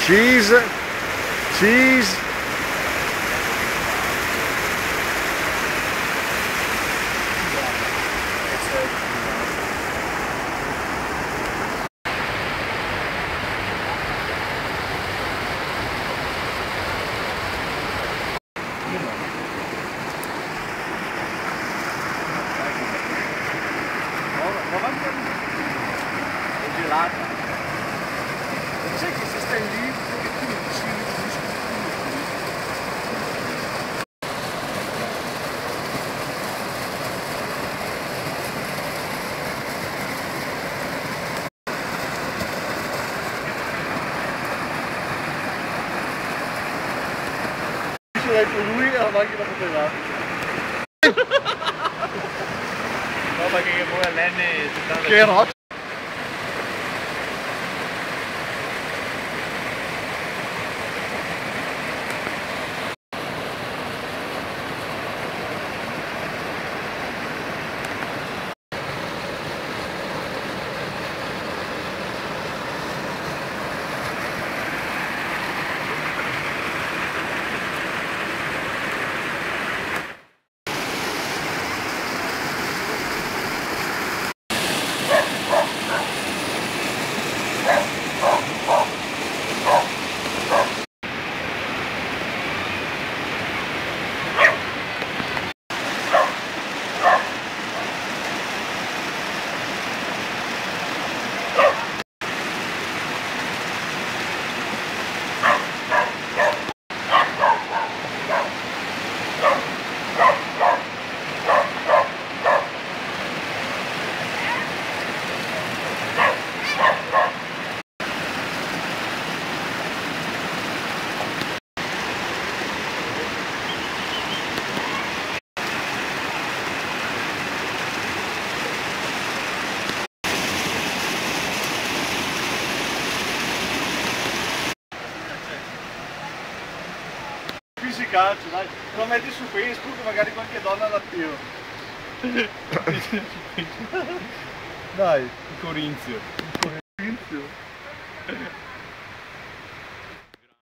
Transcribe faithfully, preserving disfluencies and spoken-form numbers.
Cheese, cheese. È gelata. Sai che se stai lì un pochettino vicino ci detto lui e la macchina fotografia. No, perché poi all'N Che roccia! Qui si calcia, dai, lo metti su Facebook magari qualche donna la tiro. Dai, Corinzio. Corinzio.